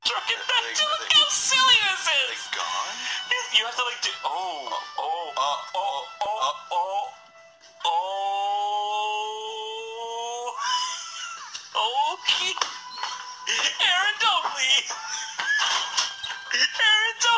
Truck it back to look how silly this is. They gone? You have to like do. Oh. Okay. Aaron, don't leave. Aaron, don't